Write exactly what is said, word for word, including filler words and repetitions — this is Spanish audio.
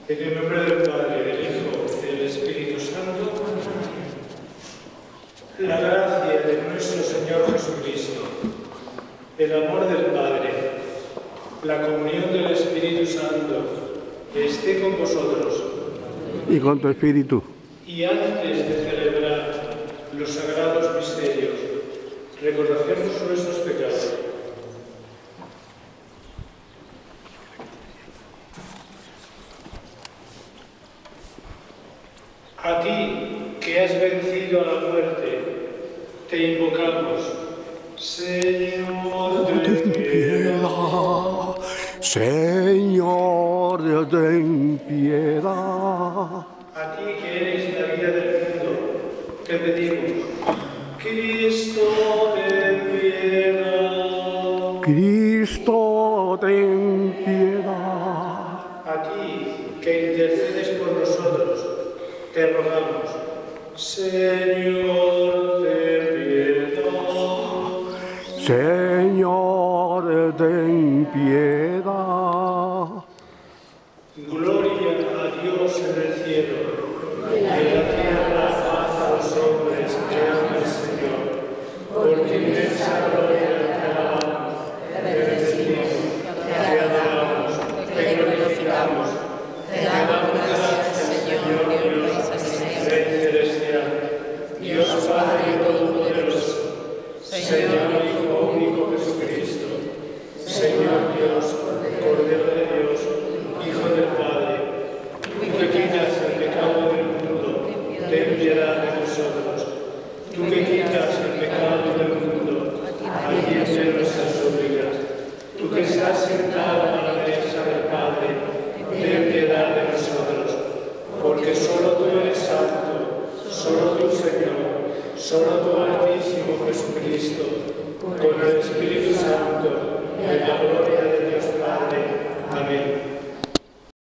En el nombre del Padre, del Hijo y del Espíritu Santo, la gracia de nuestro Señor Jesucristo, el amor del Padre, la comunión del Espíritu Santo, esté con vosotros. Y con tu espíritu. Y antes de celebrar los sagrados misterios, reconocemos nuestros pecados. A ti, que has vencido a la muerte, te invocamos, Señor, ten piedad. Señor, ten piedad. A ti, que eres la guía del mundo, te pedimos, Cristo, ten piedad. Cristo, ten piedad. A ti, que intercedes por nosotros, te rogamos, Señor, ten piedad. Señor, ten piedad. Gloria a Dios en el cielo, y en la tierra paz a los hombres que aman al Señor. Porque inmensa gloria te alabamos, te bendecimos, te adoramos, te glorificamos, te damos gracias, Señor Dios, Rey celestial, Dios Padre Todopoderoso, Señor Hijo único Jesucristo, Señor Dios, Cordero de Dios, Hijo del Padre, tú que quitas el pecado del mundo, ten piedad de nosotros. Tú que quitas el pecado del mundo, atiende nuestras súplicas. Tú que estás sentado a la derecha del Padre, ten piedad de nosotros. Porque solo tú eres santo, solo tú, Señor, solo tú, Altísimo Jesucristo,